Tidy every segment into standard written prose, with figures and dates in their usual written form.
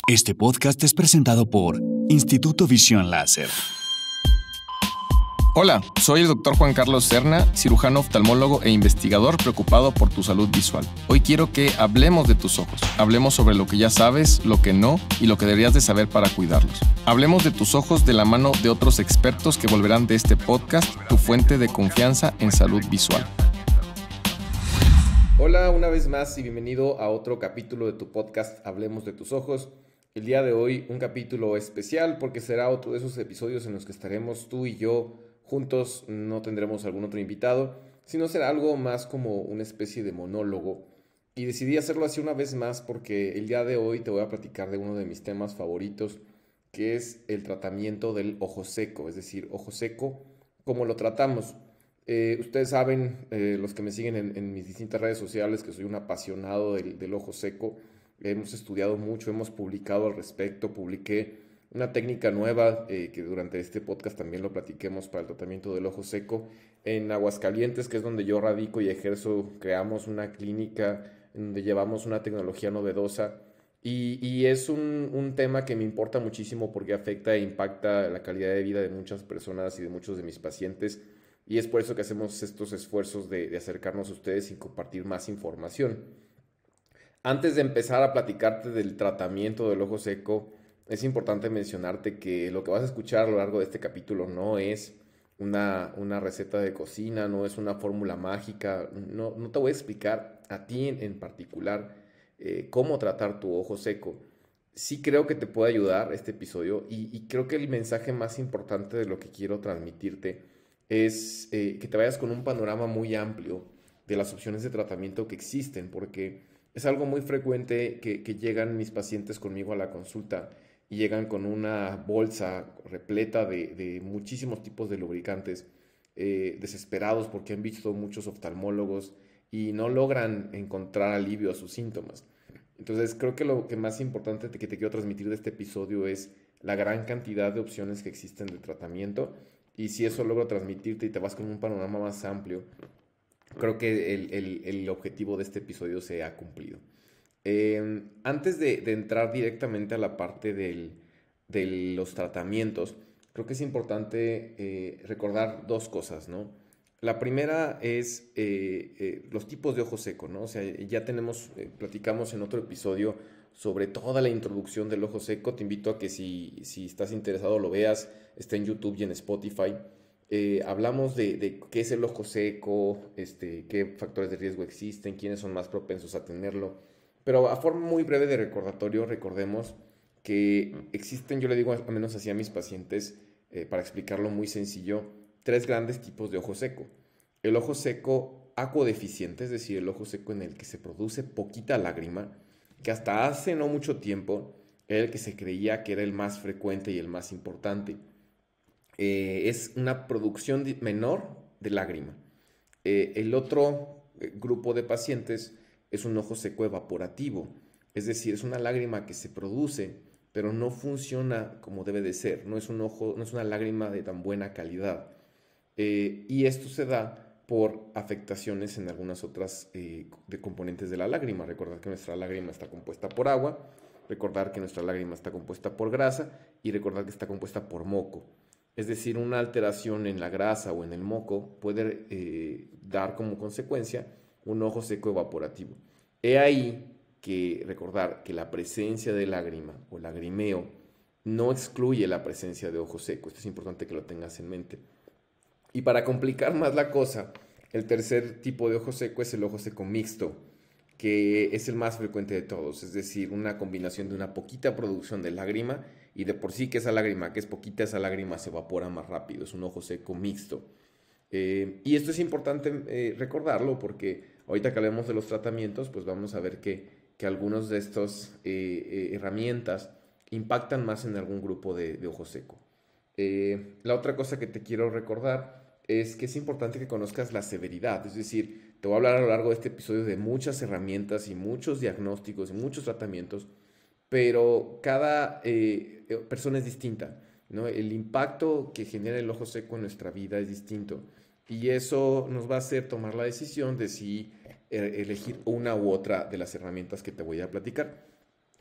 Este podcast es presentado por Instituto Visión Láser. Hola, soy el Dr. Juan Carlos Serna, cirujano oftalmólogo e investigador preocupado por tu salud visual. Hoy quiero que hablemos de tus ojos. Hablemos sobre lo que ya sabes, lo que no y lo que deberías de saber para cuidarlos. Hablemos de tus ojos de la mano de otros expertos que volverán de este podcast tu fuente de confianza en salud visual. Hola, una vez más y bienvenido a otro capítulo de tu podcast Hablemos de tus ojos. El día de hoy un capítulo especial porque será otro de esos episodios en los que estaremos tú y yo juntos, no tendremos algún otro invitado, sino será algo más como una especie de monólogo. Y decidí hacerlo así una vez más porque el día de hoy te voy a platicar de uno de mis temas favoritos, que es el tratamiento del ojo seco, es decir, ojo seco, ¿cómo lo tratamos? Ustedes saben, los que me siguen en mis distintas redes sociales, que soy un apasionado del ojo seco. Hemos estudiado mucho, hemos publicado al respecto, publiqué una técnica nueva que durante este podcast también lo platiquemos para el tratamiento del ojo seco. En Aguascalientes, que es donde yo radico y ejerzo, creamos una clínica en donde llevamos una tecnología novedosa y es un tema que me importa muchísimo porque afecta e impacta la calidad de vida de muchas personas y de muchos de mis pacientes, y es por eso que hacemos estos esfuerzos de acercarnos a ustedes y compartir más información. Antes de empezar a platicarte del tratamiento del ojo seco, es importante mencionarte que lo que vas a escuchar a lo largo de este capítulo no es una receta de cocina, no es una fórmula mágica, no te voy a explicar a ti en particular cómo tratar tu ojo seco. Sí creo que te puede ayudar este episodio y creo que el mensaje más importante de lo que quiero transmitirte es que te vayas con un panorama muy amplio de las opciones de tratamiento que existen, porque es algo muy frecuente que llegan mis pacientes conmigo a la consulta y llegan con una bolsa repleta de muchísimos tipos de lubricantes, desesperados porque han visto muchos oftalmólogos y no logran encontrar alivio a sus síntomas. Entonces creo que lo que más importante que te quiero transmitir de este episodio es la gran cantidad de opciones que existen de tratamiento, y si eso logro transmitirte y te vas con un panorama más amplio, creo que el objetivo de este episodio se ha cumplido. Antes de entrar directamente a la parte de los tratamientos, creo que es importante recordar dos cosas, ¿no? La primera es los tipos de ojo seco, ¿no? O sea, ya platicamos en otro episodio sobre toda la introducción del ojo seco. Te invito a que si estás interesado lo veas, está en YouTube y en Spotify. Hablamos de qué es el ojo seco, qué factores de riesgo existen, quiénes son más propensos a tenerlo. Pero a forma muy breve de recordatorio, recordemos que existen, yo le digo al menos así a mis pacientes, para explicarlo muy sencillo, tres grandes tipos de ojo seco. El ojo seco acuodeficiente, es decir, el ojo seco en el que se produce poquita lágrima, que hasta hace no mucho tiempo era el que se creía que era el más frecuente y el más importante. Es una producción menor de lágrima. El otro grupo de pacientes es un ojo seco evaporativo, es decir, es una lágrima que se produce, pero no funciona como debe de ser, no es una lágrima de tan buena calidad. Y esto se da por afectaciones en algunas otras de componentes de la lágrima. Recordar que nuestra lágrima está compuesta por agua, recordar que nuestra lágrima está compuesta por grasa y recordar que está compuesta por moco. Es decir, una alteración en la grasa o en el moco puede dar como consecuencia un ojo seco evaporativo. He ahí que recordar que la presencia de lágrima o lagrimeo no excluye la presencia de ojo seco. Esto es importante que lo tengas en mente. Y para complicar más la cosa, el tercer tipo de ojo seco es el ojo seco mixto, que es el más frecuente de todos, es decir, una combinación de una poquita producción de lágrima y de por sí que esa lágrima, que es poquita, esa lágrima se evapora más rápido, es un ojo seco mixto. Y esto es importante recordarlo porque ahorita que hablemos de los tratamientos, pues vamos a ver que algunos de estas herramientas impactan más en algún grupo de ojo seco. La otra cosa que te quiero recordar es que es importante que conozcas la severidad, es decir, te voy a hablar a lo largo de este episodio de muchas herramientas y muchos diagnósticos y muchos tratamientos, pero cada persona es distinta, ¿no? El impacto que genera el ojo seco en nuestra vida es distinto y eso nos va a hacer tomar la decisión de si elegir una u otra de las herramientas que te voy a platicar.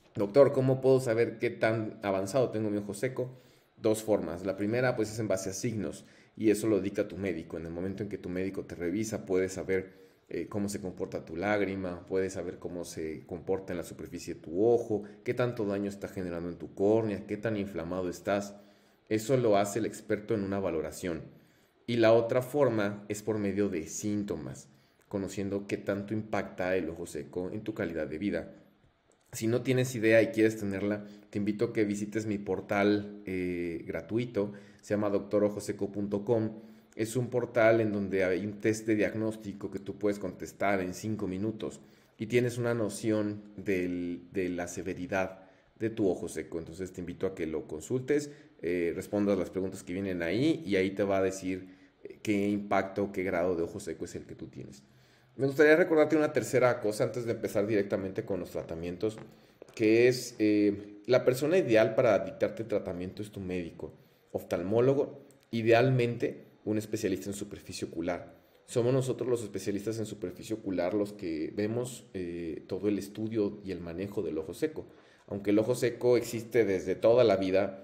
Doctor, ¿cómo puedo saber qué tan avanzado tengo mi ojo seco? Dos formas. La primera, pues, es en base a signos y eso lo dicta tu médico. En el momento en que tu médico te revisa, puedes saber cómo se comporta tu lágrima, puedes saber cómo se comporta en la superficie de tu ojo, qué tanto daño está generando en tu córnea, qué tan inflamado estás. Eso lo hace el experto en una valoración. Y la otra forma es por medio de síntomas, conociendo qué tanto impacta el ojo seco en tu calidad de vida. Si no tienes idea y quieres tenerla, te invito a que visites mi portal gratuito, se llama doctorojoseco.com. Es un portal en donde hay un test de diagnóstico que tú puedes contestar en 5 minutos y tienes una noción de la severidad de tu ojo seco. Entonces te invito a que lo consultes, respondas las preguntas que vienen ahí y ahí te va a decir qué impacto, qué grado de ojo seco es el que tú tienes. Me gustaría recordarte una tercera cosa antes de empezar directamente con los tratamientos, que es la persona ideal para dictarte tratamiento es tu médico, oftalmólogo, idealmente un especialista en superficie ocular. Somos nosotros los especialistas en superficie ocular los que vemos todo el estudio y el manejo del ojo seco. Aunque el ojo seco existe desde toda la vida,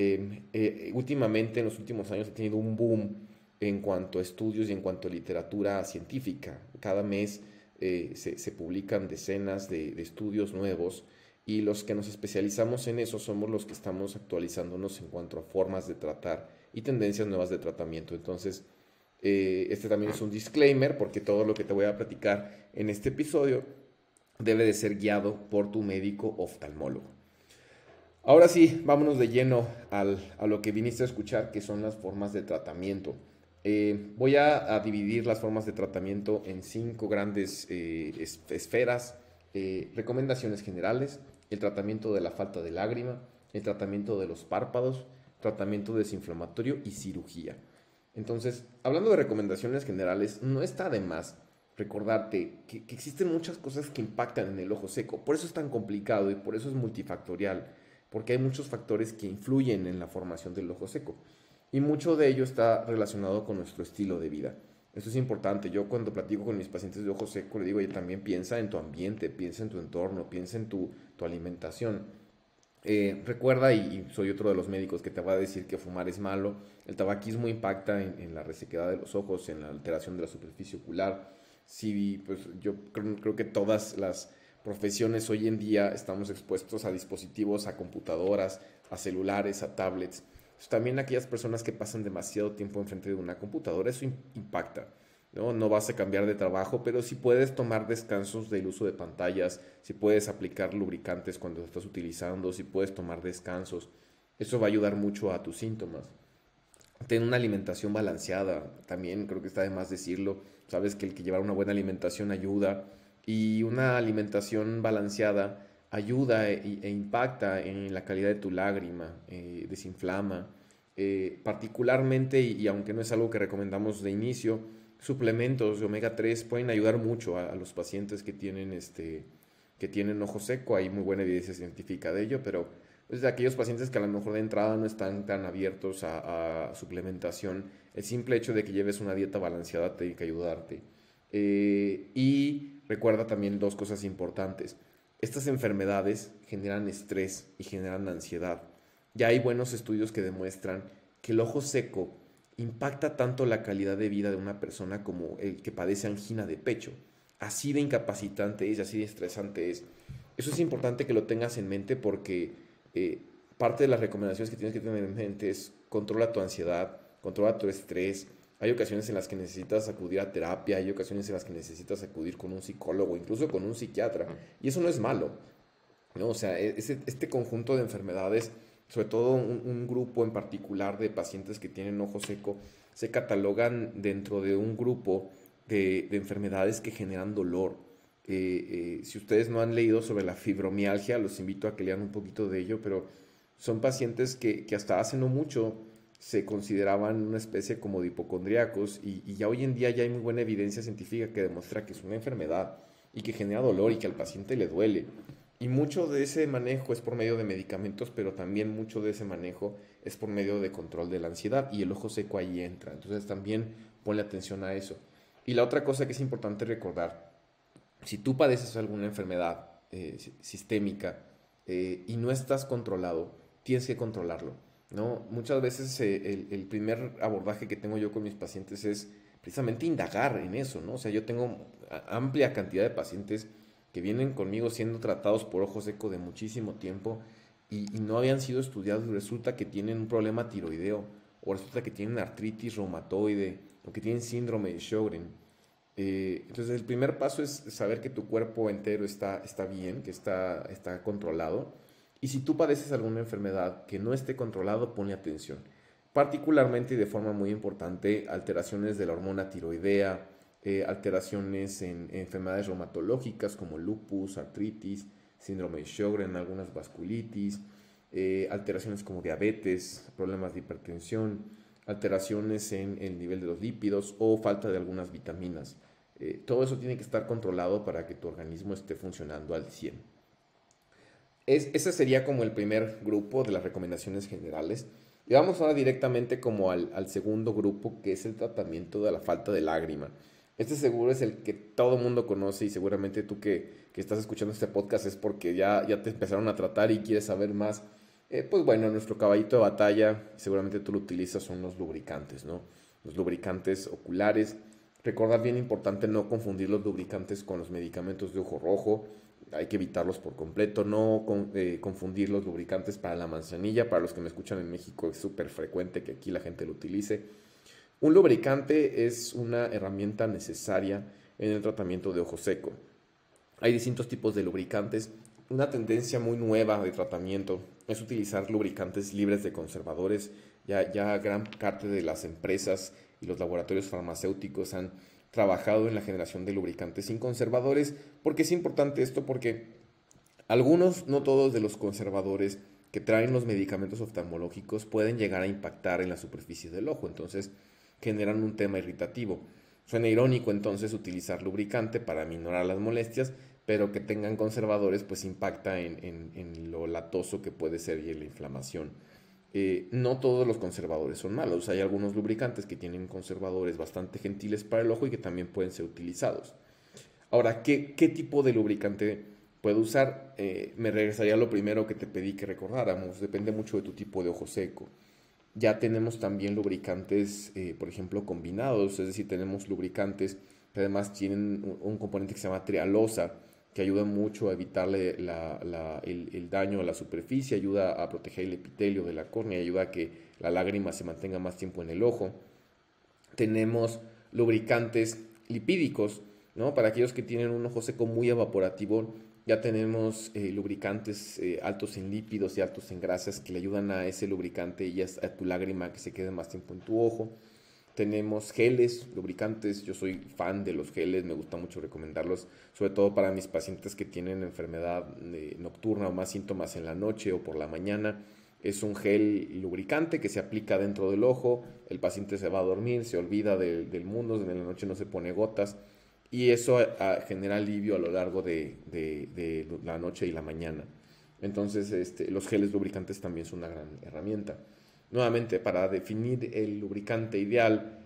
últimamente en los últimos años ha tenido un boom en cuanto a estudios y en cuanto a literatura científica. Cada mes se publican decenas de estudios nuevos y los que nos especializamos en eso somos los que estamos actualizándonos en cuanto a formas de tratar y tendencias nuevas de tratamiento. Entonces, este también es un disclaimer porque todo lo que te voy a platicar en este episodio debe de ser guiado por tu médico oftalmólogo. Ahora sí, vámonos de lleno a lo que viniste a escuchar, que son las formas de tratamiento. Voy a dividir las formas de tratamiento en 5 grandes esferas. Recomendaciones generales, el tratamiento de la falta de lágrima, el tratamiento de los párpados, tratamiento desinflamatorio y cirugía. Entonces, hablando de recomendaciones generales, no está de más recordarte que existen muchas cosas que impactan en el ojo seco. Por eso es tan complicado y por eso es multifactorial, porque hay muchos factores que influyen en la formación del ojo seco. Y mucho de ello está relacionado con nuestro estilo de vida. Esto es importante. Yo cuando platico con mis pacientes de ojo seco, le digo, oye, también piensa en tu ambiente, piensa en tu entorno, piensa en tu alimentación. Recuerda, y soy otro de los médicos que te va a decir que fumar es malo, el tabaquismo impacta en la resequedad de los ojos, en la alteración de la superficie ocular. Sí, pues yo creo que todas las profesiones hoy en día estamos expuestos a dispositivos, a computadoras, a celulares, a tablets. También aquellas personas que pasan demasiado tiempo enfrente de una computadora, eso impacta. ¿No? No vas a cambiar de trabajo, pero si puedes tomar descansos del uso de pantallas, si puedes aplicar lubricantes cuando lo estás utilizando, si puedes tomar descansos, eso va a ayudar mucho a tus síntomas. Ten una alimentación balanceada, también creo que está de más decirlo. Sabes que el que llevar una buena alimentación ayuda y una alimentación balanceada ayuda impacta en la calidad de tu lágrima, desinflama. Particularmente, y aunque no es algo que recomendamos de inicio, suplementos de omega 3 pueden ayudar mucho a los pacientes que tienen ojo seco. Hay muy buena evidencia científica de ello, pero pues, de aquellos pacientes que a lo mejor de entrada no están tan abiertos a suplementación, el simple hecho de que lleves una dieta balanceada tiene que ayudarte. Y recuerda también dos cosas importantes. Estas enfermedades generan estrés y generan ansiedad. Ya hay buenos estudios que demuestran que el ojo seco impacta tanto la calidad de vida de una persona como el que padece angina de pecho. Así de incapacitante es, así de estresante es. Eso es importante que lo tengas en mente porque parte de las recomendaciones que tienes que tener en mente es controla tu ansiedad, controla tu estrés. Hay ocasiones en las que necesitas acudir a terapia, hay ocasiones en las que necesitas acudir con un psicólogo, incluso con un psiquiatra. Y eso no es malo, ¿no? O sea, este conjunto de enfermedades, sobre todo un grupo en particular de pacientes que tienen ojo seco, se catalogan dentro de un grupo de enfermedades que generan dolor. Si ustedes no han leído sobre la fibromialgia, los invito a que lean un poquito de ello, pero son pacientes que hasta hace no mucho se consideraban una especie como de hipocondríacos y ya hoy en día ya hay muy buena evidencia científica que demuestra que es una enfermedad y que genera dolor y que al paciente le duele. Y mucho de ese manejo es por medio de medicamentos, pero también mucho de ese manejo es por medio de control de la ansiedad y el ojo seco ahí entra. Entonces también ponle atención a eso. Y la otra cosa que es importante recordar, si tú padeces alguna enfermedad sistémica, y no estás controlado, tienes que controlarlo, ¿no? Muchas veces el primer abordaje que tengo yo con mis pacientes es precisamente indagar en eso, ¿no? O sea, yo tengo amplia cantidad de pacientes que vienen conmigo siendo tratados por ojo seco de muchísimo tiempo y no habían sido estudiados y resulta que tienen un problema tiroideo o resulta que tienen artritis reumatoide o que tienen síndrome de Sjögren. Entonces el primer paso es saber que tu cuerpo entero está bien, que está controlado. Y si tú padeces alguna enfermedad que no esté controlado, ponle atención. Particularmente y de forma muy importante, alteraciones de la hormona tiroidea, alteraciones en enfermedades reumatológicas como lupus, artritis, síndrome de Sjögren, algunas vasculitis, alteraciones como diabetes, problemas de hipertensión, alteraciones en el nivel de los lípidos o falta de algunas vitaminas. Todo eso tiene que estar controlado para que tu organismo esté funcionando al 100. Ese sería como el primer grupo de las recomendaciones generales. Y vamos ahora directamente como al segundo grupo, que es el tratamiento de la falta de lágrima. Este seguro es el que todo el mundo conoce y seguramente tú que estás escuchando este podcast es porque ya te empezaron a tratar y quieres saber más. Pues bueno, nuestro caballito de batalla, seguramente tú lo utilizas, son los lubricantes, ¿no? Los lubricantes oculares. Recordar bien importante no confundir los lubricantes con los medicamentos de ojo rojo. Hay que evitarlos por completo. No confundir los lubricantes para la manzanilla. Para los que me escuchan en México es súper frecuente que aquí la gente lo utilice. Un lubricante es una herramienta necesaria en el tratamiento de ojo seco. Hay distintos tipos de lubricantes. Una tendencia muy nueva de tratamiento es utilizar lubricantes libres de conservadores. Ya gran parte de las empresas y los laboratorios farmacéuticos han trabajado en la generación de lubricantes sin conservadores. ¿Por qué es importante esto? Porque algunos, no todos de los conservadores que traen los medicamentos oftalmológicos pueden llegar a impactar en la superficie del ojo. Entonces generan un tema irritativo. Suena irónico entonces utilizar lubricante para minorar las molestias, pero que tengan conservadores pues impacta en lo latoso que puede ser y en la inflamación. No todos los conservadores son malos, hay algunos lubricantes que tienen conservadores bastante gentiles para el ojo y que también pueden ser utilizados. Ahora, ¿qué tipo de lubricante puedo usar? Me regresaría a lo primero que te pedí que recordáramos, depende mucho de tu tipo de ojo seco. Ya tenemos también lubricantes, por ejemplo, combinados, es decir, tenemos lubricantes que además tienen un componente que se llama trialosa, que ayuda mucho a evitarle el daño a la superficie, ayuda a proteger el epitelio de la córnea, ayuda a que la lágrima se mantenga más tiempo en el ojo. Tenemos lubricantes lipídicos, ¿no? Para aquellos que tienen un ojo seco muy evaporativo, ya tenemos lubricantes altos en lípidos y altos en grasas que le ayudan a ese lubricante y a tu lágrima que se quede más tiempo en tu ojo. Tenemos geles, lubricantes, yo soy fan de los geles, me gusta mucho recomendarlos, sobre todo para mis pacientes que tienen enfermedad nocturna o más síntomas en la noche o por la mañana. Es un gel lubricante que se aplica dentro del ojo, el paciente se va a dormir, se olvida del mundo, en la noche no se pone gotas y eso genera alivio a lo largo de la noche y la mañana. Entonces los geles lubricantes también son una gran herramienta. Nuevamente, para definir el lubricante ideal,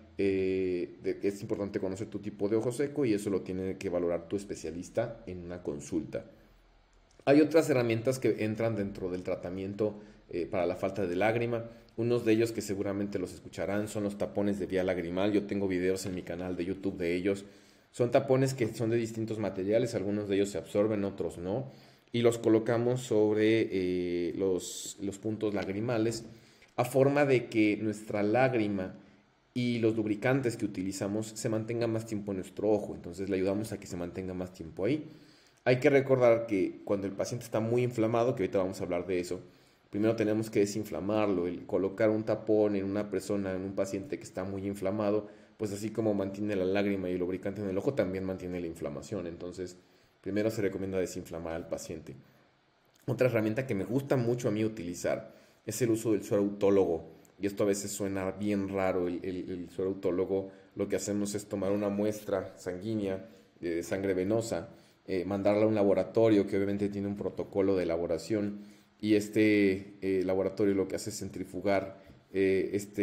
es importante conocer tu tipo de ojo seco y eso lo tiene que valorar tu especialista en una consulta. Hay otras herramientas que entran dentro del tratamiento para la falta de lágrima. Unos de ellos que seguramente los escucharán son los tapones de vía lagrimal. Yo tengo videos en mi canal de YouTube de ellos. Son tapones que son de distintos materiales, algunos de ellos se absorben, otros no. Y los colocamos sobre los puntos lagrimales a forma de que nuestra lágrima y los lubricantes que utilizamos se mantengan más tiempo en nuestro ojo. Entonces le ayudamos a que se mantenga más tiempo ahí. Hay que recordar que cuando el paciente está muy inflamado, que ahorita vamos a hablar de eso, primero tenemos que desinflamarlo. El colocar un tapón en una persona, en un paciente que está muy inflamado, pues así como mantiene la lágrima y el lubricante en el ojo, también mantiene la inflamación. Entonces, primero se recomienda desinflamar al paciente. Otra herramienta que me gusta mucho a mí utilizar es el uso del suero autólogo. Y esto a veces suena bien raro, el suero autólogo. Lo que hacemos es tomar una muestra sanguínea de sangre venosa, mandarla a un laboratorio que obviamente tiene un protocolo de elaboración y laboratorio lo que hace es centrifugar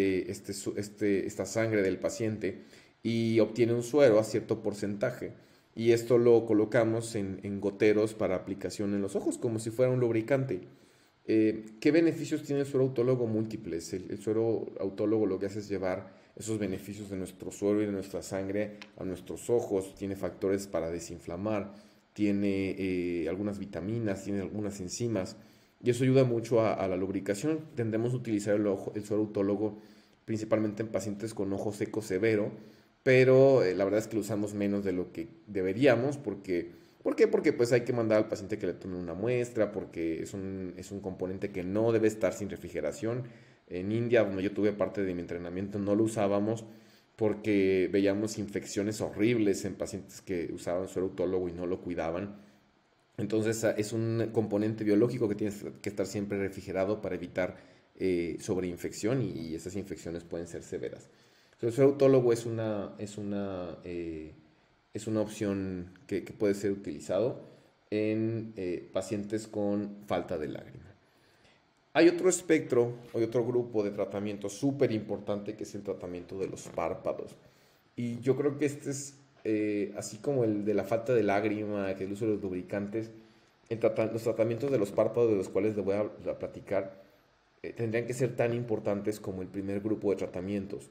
esta sangre del paciente y obtiene un suero a cierto porcentaje. y esto lo colocamos en goteros para aplicación en los ojos, como si fuera un lubricante. ¿Qué beneficios tiene el suero autólogo? Múltiples. El suero autólogo lo que hace es llevar esos beneficios de nuestro suero y de nuestra sangre a nuestros ojos. Tiene factores para desinflamar, tiene algunas vitaminas, tiene algunas enzimas, y eso ayuda mucho a la lubricación. Tendemos a utilizar el suero autólogo principalmente en pacientes con ojo seco severo, pero la verdad es que lo usamos menos de lo que deberíamos. ¿Por qué? Porque pues hay que mandar al paciente que le tome una muestra, porque es un componente que no debe estar sin refrigeración. En India, donde yo tuve parte de mi entrenamiento, no lo usábamos porque veíamos infecciones horribles en pacientes que usaban suero autólogo y no lo cuidaban. Entonces es un componente biológico que tiene que estar siempre refrigerado para evitar sobreinfección, y esas infecciones pueden ser severas. El suero autólogo es una opción que puede ser utilizado en pacientes con falta de lágrima. Hay otro espectro, hay otro grupo de tratamiento súper importante, que es el tratamiento de los párpados. Y yo creo que este es, así como el de la falta de lágrima, que el uso de los lubricantes, los tratamientos de los párpados, de los cuales les voy a platicar, tendrían que ser tan importantes como el primer grupo de tratamientos.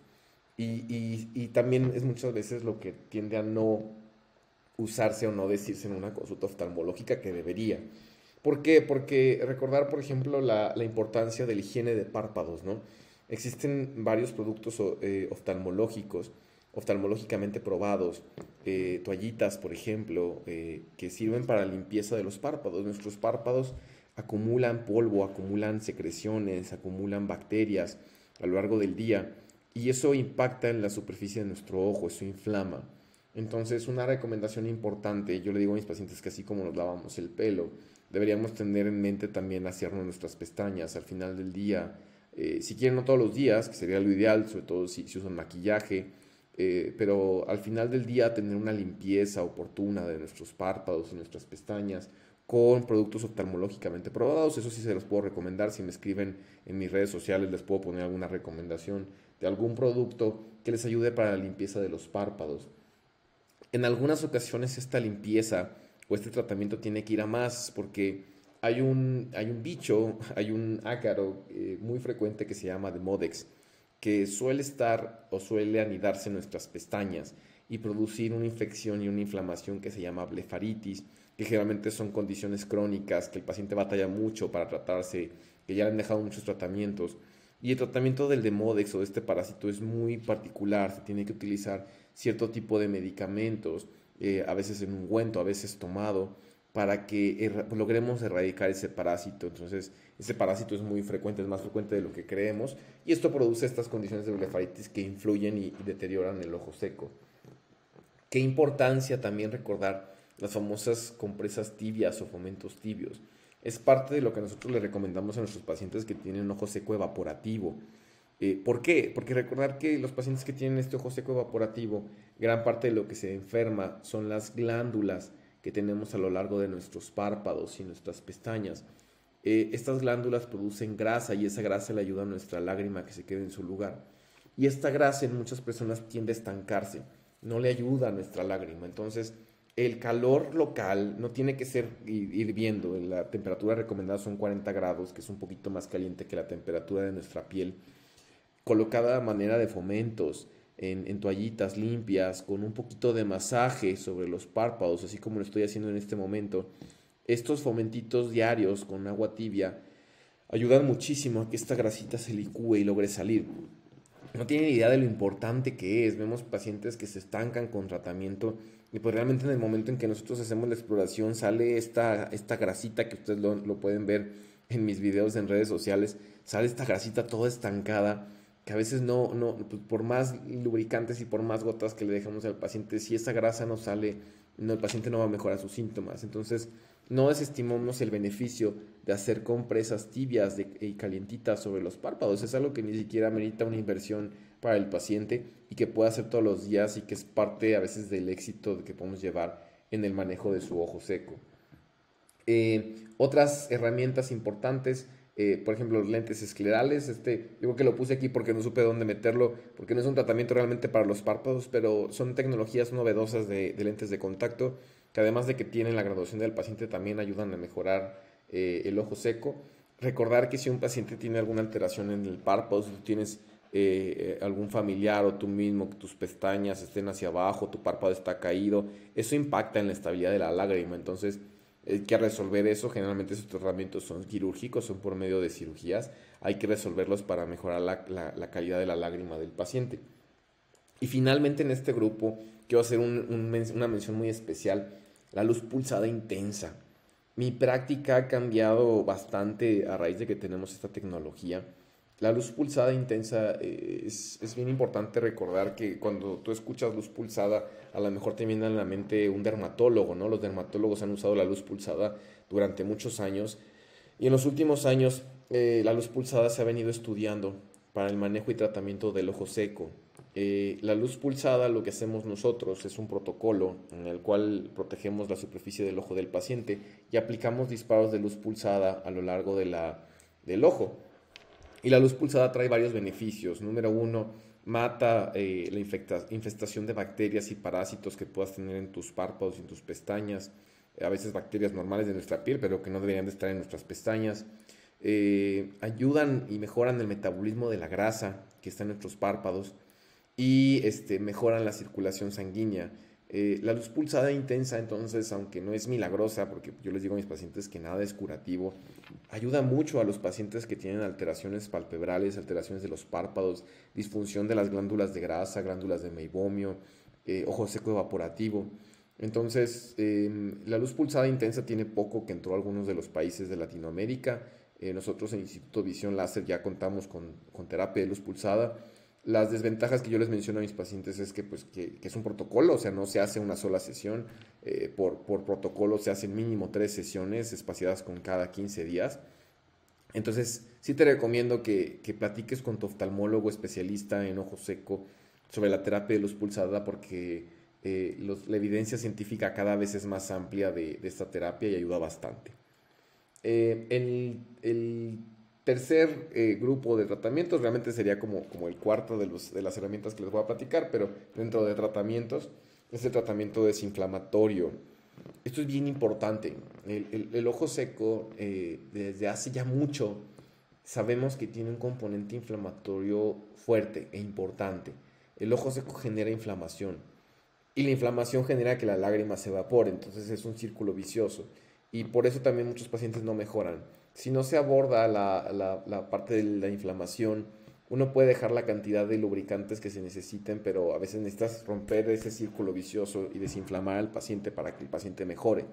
Y también es muchas veces lo que tiende a no usarse o no decirse en una consulta oftalmológica, que debería. ¿Por qué? Porque recordar, por ejemplo, la importancia de la higiene de párpados, ¿no? Existen varios productos oftalmológicos, oftalmológicamente probados, toallitas, por ejemplo, que sirven para la limpieza de los párpados. Nuestros párpados acumulan polvo, acumulan secreciones, acumulan bacterias a lo largo del día, y eso impacta en la superficie de nuestro ojo, eso inflama. Entonces, una recomendación importante, yo le digo a mis pacientes que así como nos lavamos el pelo, deberíamos tener en mente también asearnos nuestras pestañas al final del día. Si quieren, no todos los días, que sería lo ideal, sobre todo si usan maquillaje, pero al final del día tener una limpieza oportuna de nuestros párpados y nuestras pestañas con productos oftalmológicamente probados. Eso sí se los puedo recomendar. Si me escriben en mis redes sociales, les puedo poner alguna recomendación de algún producto que les ayude para la limpieza de los párpados. En algunas ocasiones esta limpieza o este tratamiento tiene que ir a más, porque hay un bicho, hay un ácaro muy frecuente que se llama Demodex, que suele estar o suele anidarse en nuestras pestañas y producir una infección y una inflamación que se llama blefaritis, que generalmente son condiciones crónicas que el paciente batalla mucho para tratarse, que ya le han dejado muchos tratamientos. Y el tratamiento del Demodex o de este parásito es muy particular. Se tiene que utilizar cierto tipo de medicamentos, a veces en ungüento, a veces tomado, para que logremos erradicar ese parásito. Entonces, ese parásito es muy frecuente, es más frecuente de lo que creemos, y esto produce estas condiciones de blefaritis que influyen y deterioran el ojo seco. Qué importancia también recordar las famosas compresas tibias o fomentos tibios. Es parte de lo que nosotros le recomendamos a nuestros pacientes que tienen ojo seco evaporativo. ¿Por qué? Porque recordar que los pacientes que tienen este ojo seco evaporativo, gran parte de lo que se enferma son las glándulas que tenemos a lo largo de nuestros párpados y nuestras pestañas. Estas glándulas producen grasa, y esa grasa le ayuda a nuestra lágrima a que se quede en su lugar. Y esta grasa en muchas personas tiende a estancarse, no le ayuda a nuestra lágrima. Entonces, el calor local no tiene que ser hirviendo. La temperatura recomendada son 40 grados, que es un poquito más caliente que la temperatura de nuestra piel. Colocada a manera de fomentos, en toallitas limpias, con un poquito de masaje sobre los párpados, así como lo estoy haciendo en este momento. Estos fomentitos diarios con agua tibia ayudan muchísimo a que esta grasita se licúe y logre salir. No tienen idea de lo importante que es. Vemos pacientes que se estancan con tratamiento, y pues realmente en el momento en que nosotros hacemos la exploración sale esta grasita, que ustedes lo pueden ver en mis videos en redes sociales. Sale esta grasita toda estancada, que a veces pues por más lubricantes y por más gotas que le dejamos al paciente, si esa grasa no sale, el paciente no va a mejorar sus síntomas. Entonces, no desestimamos el beneficio de hacer compresas tibias y calientitas sobre los párpados. Es algo que ni siquiera merita una inversión para el paciente, y que puede hacer todos los días, y que es parte a veces del éxito que podemos llevar en el manejo de su ojo seco. Otras herramientas importantes Por ejemplo, los lentes esclerales, yo creo que lo puse aquí porque no supe dónde meterlo, porque no es un tratamiento realmente para los párpados, pero son tecnologías novedosas de lentes de contacto, que además de que tienen la graduación del paciente, también ayudan a mejorar el ojo seco. Recordar que si un paciente tiene alguna alteración en el párpado, si tú tienes algún familiar o tú mismo, que tus pestañas estén hacia abajo, tu párpado está caído, eso impacta en la estabilidad de la lágrima. Entonces, hay que resolver eso. Generalmente esos tratamientos son quirúrgicos, son por medio de cirugías. Hay que resolverlos para mejorar la calidad de la lágrima del paciente. Y finalmente en este grupo quiero hacer una mención muy especial, la luz pulsada intensa. Mi práctica ha cambiado bastante a raíz de que tenemos esta tecnología. La luz pulsada intensa es bien importante recordar que cuando tú escuchas luz pulsada, a lo mejor te viene a la mente un dermatólogo, ¿no? Los dermatólogos han usado la luz pulsada durante muchos años y en los últimos años la luz pulsada se ha venido estudiando para el manejo y tratamiento del ojo seco. La luz pulsada, lo que hacemos nosotros es un protocolo en el cual protegemos la superficie del ojo del paciente y aplicamos disparos de luz pulsada a lo largo del ojo. Y la luz pulsada trae varios beneficios. Número uno, mata la infestación de bacterias y parásitos que puedas tener en tus párpados y en tus pestañas. A veces bacterias normales de nuestra piel, pero que no deberían de estar en nuestras pestañas. Ayudan y mejoran el metabolismo de la grasa que está en nuestros párpados y mejoran la circulación sanguínea. La luz pulsada intensa, entonces, aunque no es milagrosa, porque yo les digo a mis pacientes que nada es curativo, ayuda mucho a los pacientes que tienen alteraciones palpebrales, alteraciones de los párpados, disfunción de las glándulas de grasa, glándulas de meibomio, ojo seco evaporativo. Entonces, la luz pulsada intensa tiene poco que entró a algunos de los países de Latinoamérica. Nosotros en Instituto Visión Láser ya contamos con terapia de luz pulsada. Las desventajas que yo les menciono a mis pacientes es que, pues, que es un protocolo, o sea, no se hace una sola sesión. Por protocolo se hacen mínimo 3 sesiones espaciadas con cada 15 días. Entonces, sí te recomiendo que platiques con tu oftalmólogo especialista en ojo seco sobre la terapia de luz pulsada porque la evidencia científica cada vez es más amplia de esta terapia y ayuda bastante. El tercer grupo de tratamientos realmente sería como el cuarto de las herramientas que les voy a platicar, pero dentro de tratamientos es el tratamiento desinflamatorio. Esto es bien importante. El ojo seco, desde hace ya mucho, sabemos que tiene un componente inflamatorio fuerte e importante. El ojo seco genera inflamación y la inflamación genera que la lágrima se evapore, entonces es un círculo vicioso y por eso también muchos pacientes no mejoran. Si no se aborda la parte de la inflamación, uno puede dejar la cantidad de lubricantes que se necesiten, pero a veces necesitas romper ese círculo vicioso y desinflamar al paciente para que el paciente mejore.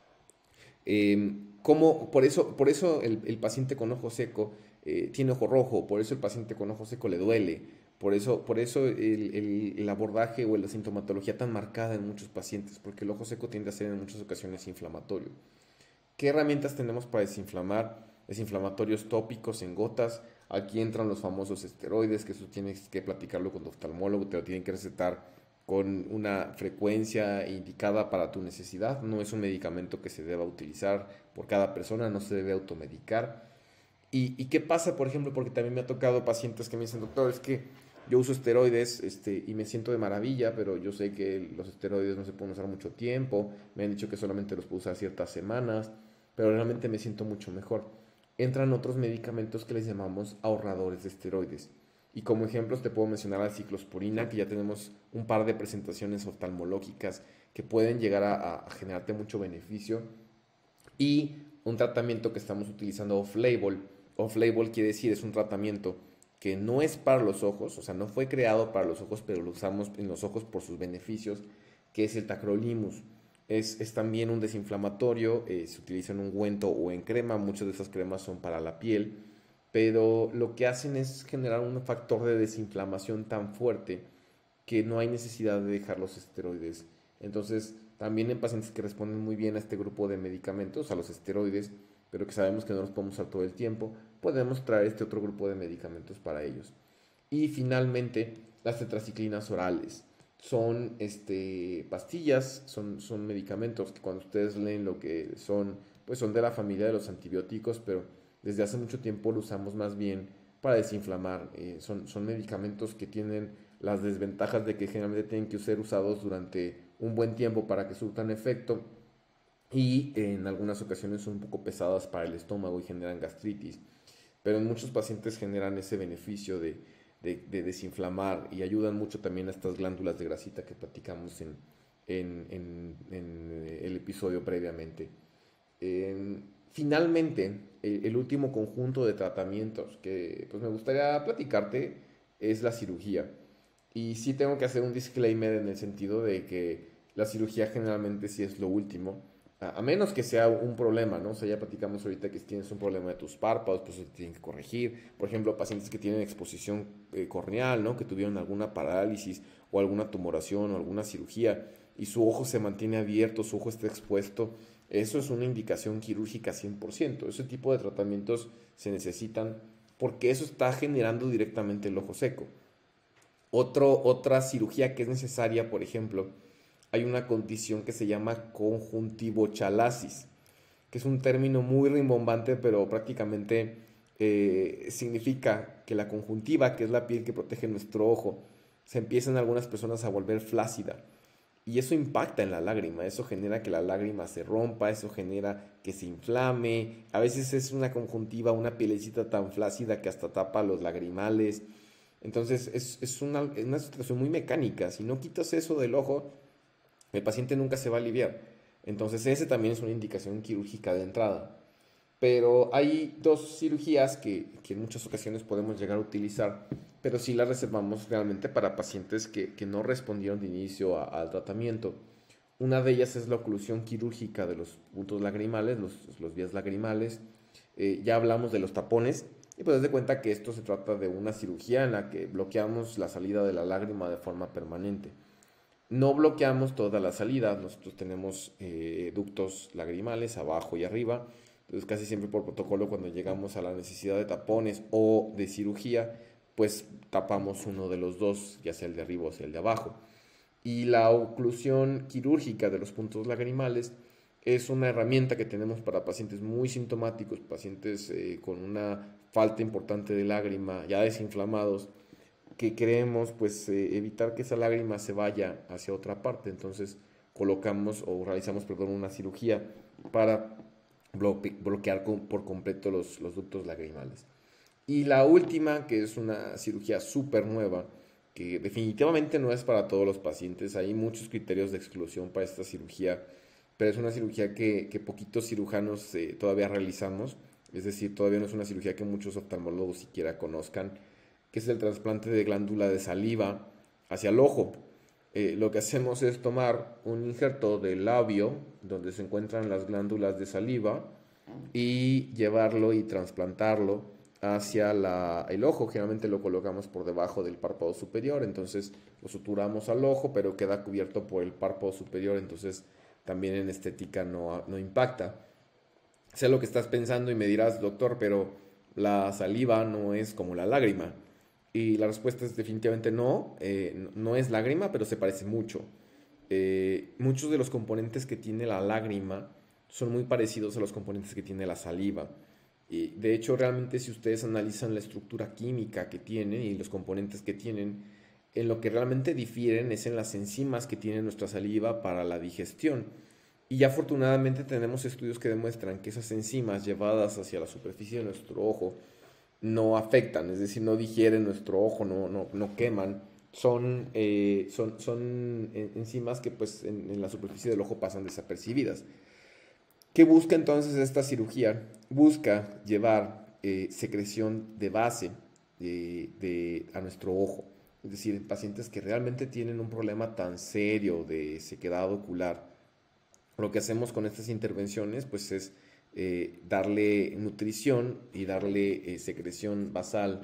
Por eso el paciente con ojo seco tiene ojo rojo, por eso el paciente con ojo seco le duele, por eso el abordaje o la sintomatología tan marcada en muchos pacientes, porque el ojo seco tiende a ser en muchas ocasiones inflamatorio. ¿Qué herramientas tenemos para desinflamar? Desinflamatorios tópicos en gotas. Aquí entran los famosos esteroides, que eso tienes que platicarlo con tu oftalmólogo, te lo tienen que recetar con una frecuencia indicada para tu necesidad. No es un medicamento que se deba utilizar por cada persona, no se debe automedicar. ¿Y qué pasa, por ejemplo? Porque también me ha tocado pacientes que me dicen, doctor, es que yo uso esteroides y me siento de maravilla, pero yo sé que los esteroides no se pueden usar mucho tiempo. Me han dicho que solamente los puedo usar ciertas semanas, pero realmente me siento mucho mejor. Entran otros medicamentos que les llamamos ahorradores de esteroides. Y como ejemplos te puedo mencionar la ciclosporina, que ya tenemos un par de presentaciones oftalmológicas que pueden llegar a generarte mucho beneficio. Y un tratamiento que estamos utilizando off-label. Off-label quiere decir es un tratamiento que no es para los ojos, o sea, no fue creado para los ojos, pero lo usamos en los ojos por sus beneficios, que es el tacrolimus. Es también un desinflamatorio, se utiliza en ungüento o en crema, muchas de esas cremas son para la piel, pero lo que hacen es generar un factor de desinflamación tan fuerte que no hay necesidad de dejar los esteroides. Entonces, también en pacientes que responden muy bien a este grupo de medicamentos, a los esteroides, pero que sabemos que no los podemos usar todo el tiempo, podemos traer este otro grupo de medicamentos para ellos. Y finalmente, las tetraciclinas orales. Son pastillas, son medicamentos que cuando ustedes leen lo que son, pues son de la familia de los antibióticos, pero desde hace mucho tiempo lo usamos más bien para desinflamar. Son medicamentos que tienen las desventajas de que generalmente tienen que ser usados durante un buen tiempo para que surtan efecto y en algunas ocasiones son un poco pesadas para el estómago y generan gastritis. Pero en muchos pacientes generan ese beneficio de desinflamar y ayudan mucho también a estas glándulas de grasita que platicamos en el episodio previamente. Finalmente, el último conjunto de tratamientos que pues, me gustaría platicarte es la cirugía. Y sí tengo que hacer un disclaimer en el sentido de que la cirugía generalmente sí es lo último, a menos que sea un problema, ¿no? O sea, ya platicamos ahorita que si tienes un problema de tus párpados, pues se tienen que corregir. Por ejemplo, pacientes que tienen exposición corneal, ¿no? Que tuvieron alguna parálisis o alguna tumoración o alguna cirugía y su ojo se mantiene abierto, su ojo está expuesto. Eso es una indicación quirúrgica 100%. Ese tipo de tratamientos se necesitan porque eso está generando directamente el ojo seco. Otra cirugía que es necesaria, por ejemplo, hay una condición que se llama conjuntivochalasis, que es un término muy rimbombante, pero prácticamente significa que la conjuntiva, que es la piel que protege nuestro ojo, se empieza en algunas personas a volver flácida. Y eso impacta en la lágrima, eso genera que la lágrima se rompa, eso genera que se inflame. A veces es una conjuntiva, una pielecita tan flácida que hasta tapa los lagrimales. Entonces es una situación muy mecánica. Si no quitas eso del ojo, el paciente nunca se va a aliviar. Entonces ese también es una indicación quirúrgica de entrada. Pero hay dos cirugías que en muchas ocasiones podemos llegar a utilizar, pero sí las reservamos realmente para pacientes que no respondieron de inicio al tratamiento. Una de ellas es la oclusión quirúrgica de los puntos lagrimales, los vías lagrimales. Ya hablamos de los tapones y pues de cuenta que esto se trata de una cirugía en la que bloqueamos la salida de la lágrima de forma permanente. No bloqueamos toda la salida, nosotros tenemos ductos lagrimales abajo y arriba, entonces casi siempre por protocolo cuando llegamos a la necesidad de tapones o de cirugía, pues tapamos uno de los dos, ya sea el de arriba o sea el de abajo. Y la oclusión quirúrgica de los puntos lagrimales es una herramienta que tenemos para pacientes muy sintomáticos, pacientes con una falta importante de lágrima, ya desinflamados, que queremos pues evitar que esa lágrima se vaya hacia otra parte. Entonces colocamos o realizamos, perdón, una cirugía para bloquear por completo los ductos lagrimales. Y la última, que es una cirugía súper nueva, que definitivamente no es para todos los pacientes, hay muchos criterios de exclusión para esta cirugía, pero es una cirugía que poquitos cirujanos todavía realizamos, es decir, todavía no es una cirugía que muchos oftalmólogos siquiera conozcan, que es el trasplante de glándula de saliva hacia el ojo. Lo que hacemos es tomar un injerto del labio, donde se encuentran las glándulas de saliva, y llevarlo y trasplantarlo hacia el ojo. Generalmente lo colocamos por debajo del párpado superior, entonces lo suturamos al ojo, pero queda cubierto por el párpado superior, entonces también en estética no impacta. Sé lo que estás pensando y me dirás, doctor, pero la saliva no es como la lágrima. Y la respuesta es definitivamente no, no es lágrima, pero se parece mucho. Muchos de los componentes que tiene la lágrima son muy parecidos a los componentes que tiene la saliva. Y de hecho, realmente si ustedes analizan la estructura química que tienen y los componentes que tienen, en lo que realmente difieren es en las enzimas que tiene nuestra saliva para la digestión. Y afortunadamente tenemos estudios que demuestran que esas enzimas llevadas hacia la superficie de nuestro ojo no afectan, es decir, no digieren nuestro ojo, no queman. Son enzimas que pues en la superficie del ojo pasan desapercibidas. ¿Qué busca entonces esta cirugía? Busca llevar secreción de base a nuestro ojo. Es decir, en pacientes que realmente tienen un problema tan serio de sequedad ocular, lo que hacemos con estas intervenciones pues es darle nutrición y darle secreción basal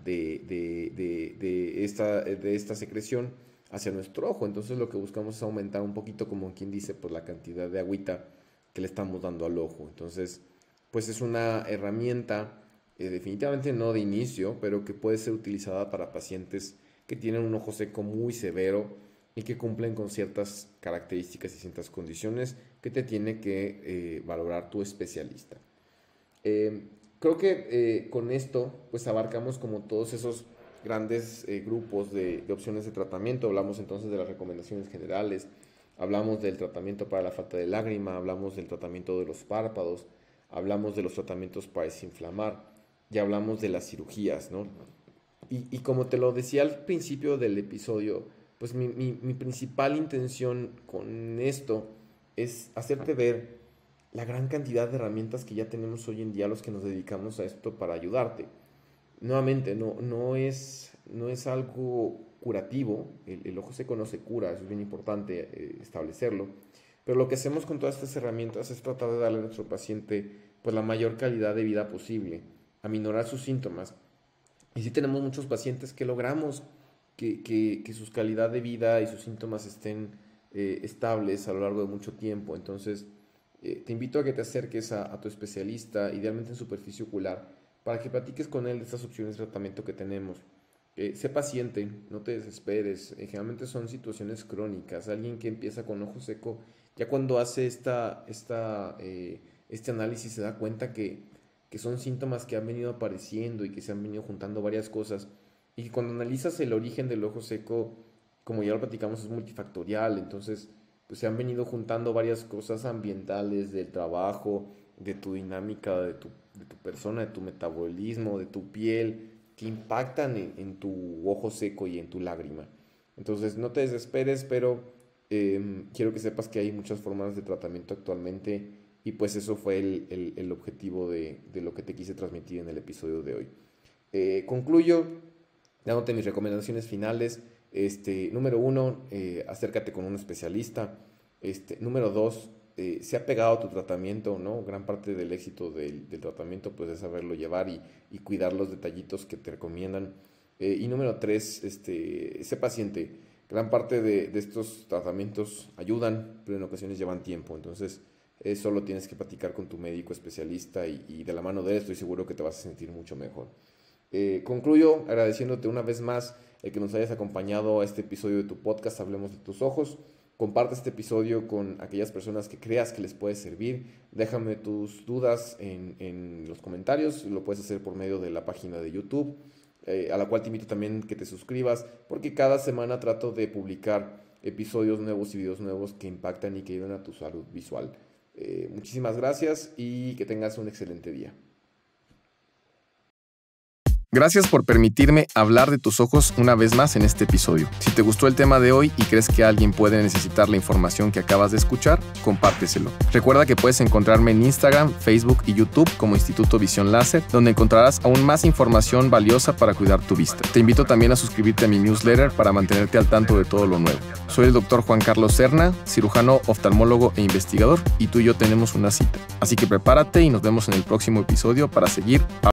de esta secreción hacia nuestro ojo. Entonces lo que buscamos es aumentar un poquito, como quien dice, pues la cantidad de agüita que le estamos dando al ojo. Entonces, pues es una herramienta definitivamente no de inicio, pero que puede ser utilizada para pacientes que tienen un ojo seco muy severo y que cumplen con ciertas características y ciertas condiciones que te tiene que valorar tu especialista. Creo que con esto pues abarcamos como todos esos grandes grupos de opciones de tratamiento. Hablamos entonces de las recomendaciones generales, hablamos del tratamiento para la falta de lágrima, hablamos del tratamiento de los párpados, hablamos de los tratamientos para desinflamar, ya hablamos de las cirugías, ¿no? Y como te lo decía al principio del episodio, pues mi principal intención con esto es hacerte ver la gran cantidad de herramientas que ya tenemos hoy en día los que nos dedicamos a esto para ayudarte. Nuevamente, no es algo curativo, el ojo seco no se cura, eso es bien importante establecerlo, pero lo que hacemos con todas estas herramientas es tratar de darle a nuestro paciente pues, la mayor calidad de vida posible, aminorar sus síntomas. Y sí tenemos muchos pacientes que logramos que su calidad de vida y sus síntomas estén estables a lo largo de mucho tiempo. Entonces, te invito a que te acerques a tu especialista, idealmente en superficie ocular, para que platiques con él de estas opciones de tratamiento que tenemos. Sé paciente, no te desesperes. Generalmente son situaciones crónicas. Alguien que empieza con ojo seco, ya cuando hace este análisis se da cuenta que son síntomas que han venido apareciendo y que se han venido juntando varias cosas. Y cuando analizas el origen del ojo seco, como ya lo platicamos, es multifactorial. Entonces, pues se han venido juntando varias cosas ambientales, del trabajo, de tu dinámica, de tu persona, de tu metabolismo, de tu piel, que impactan en tu ojo seco y en tu lágrima. Entonces, no te desesperes, pero quiero que sepas que hay muchas formas de tratamiento actualmente y pues eso fue el objetivo de lo que te quise transmitir en el episodio de hoy. Concluyo dándote mis recomendaciones finales. Número 1, acércate con un especialista. Número 2, se ha pegado a tu tratamiento, ¿no? Gran parte del éxito del tratamiento pues es saberlo llevar y cuidar los detallitos que te recomiendan. Y número 3, sé paciente. Gran parte de estos tratamientos ayudan, pero en ocasiones llevan tiempo. Entonces, solo tienes que platicar con tu médico especialista y de la mano de él estoy seguro que te vas a sentir mucho mejor. Concluyo agradeciéndote una vez más el que nos hayas acompañado a este episodio de tu podcast Hablemos de tus ojos. Comparte este episodio con aquellas personas que creas que les puede servir. Déjame tus dudas en los comentarios. Lo puedes hacer por medio de la página de YouTube, a la cual te invito también que te suscribas, porque cada semana trato de publicar episodios nuevos y videos nuevos que impactan y que ayudan a tu salud visual. Muchísimas gracias y que tengas un excelente día. Gracias por permitirme hablar de tus ojos una vez más en este episodio. Si te gustó el tema de hoy y crees que alguien puede necesitar la información que acabas de escuchar, compárteselo. Recuerda que puedes encontrarme en Instagram, Facebook y YouTube como Instituto Visión Láser, donde encontrarás aún más información valiosa para cuidar tu vista. Te invito también a suscribirte a mi newsletter para mantenerte al tanto de todo lo nuevo. Soy el Dr. Juan Carlos Serna, cirujano, oftalmólogo e investigador, y tú y yo tenemos una cita. Así que prepárate y nos vemos en el próximo episodio para seguir